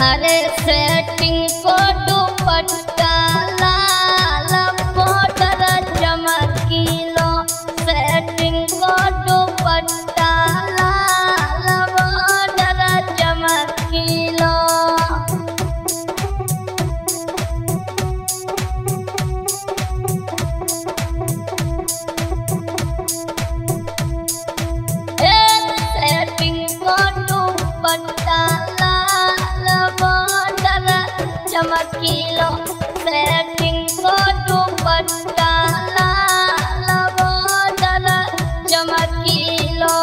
अरे सेटिंग को दुपट्टा लाल border चमकीलो, setting को दुपट्टा लाल बॉर्डर चमकीलो। सेटिंग को दुपट्टा लाल बॉर्डर चमकीलो, सेटिंग को दुपट्टा लाल बॉर्डर चमकीलो।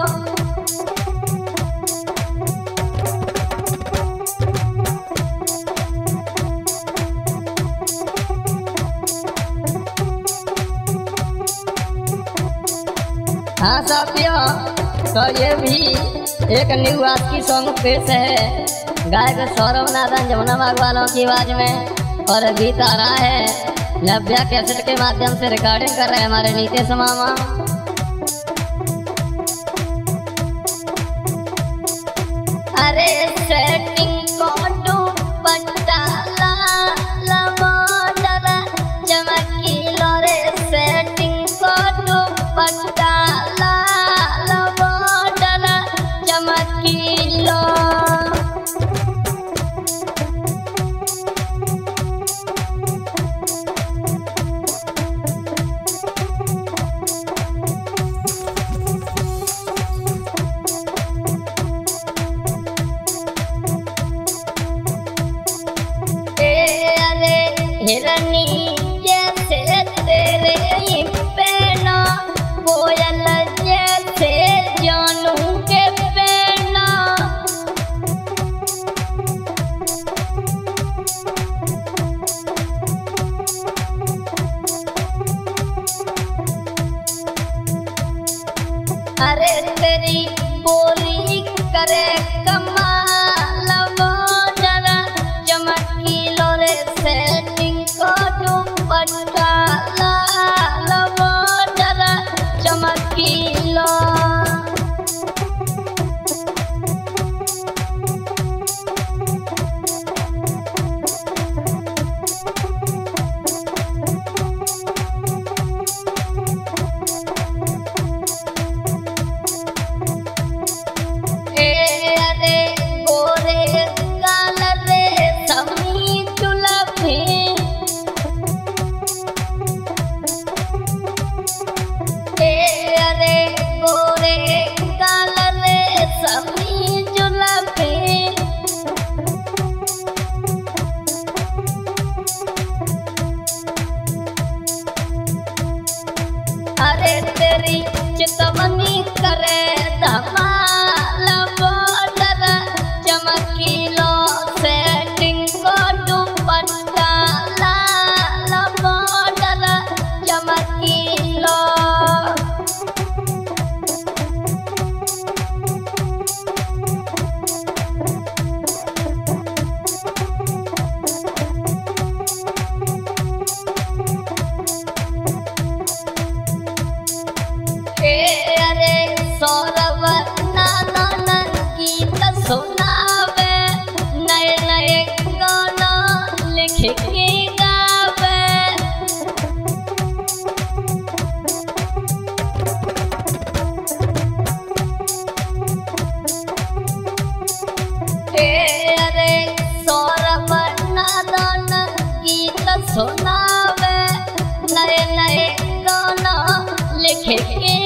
हाँ साथियों, तो ये भी एक न्यू आज की सॉन्ग पेश है गायक सौरभ नारायण जमुना बाग वालों की आवाज में, और गीत आ रहा है नव्या कैसेट के माध्यम से रिकॉर्डिंग कर रहे हैं हमारे नीतीश मामा। अरे सेटिंग को दुपट्टा लाल बॉर्डर चमकीलो रे, सेटिंग को दुपट्टा लाल बॉर्डर चमकीलो। हिरनी जैसे तेरे पैना, कोयल जैसे जानू के पैना। अरे तेरी बोली करे कमाल बॉर्डर चमकीलो रे, सेटिंग को दुपट्टा लाल बॉर्डर चमकीलो। अरे गोरे गाल रे समी जुल्फे, अरे गोरे गाल रे समी जुल्फे। अरे तेरी चितवनी करे धमाल बॉर्डर चमकीलो, सेटिंग को दुपट्टा लाल बॉर्डर चमकीलो। अरे सौरभ नारायण गीत सुनावे, नए नए गाना लिख के गावे। अरे सौरभ नारायण गीत सुनावे, नए नए गाना लिख के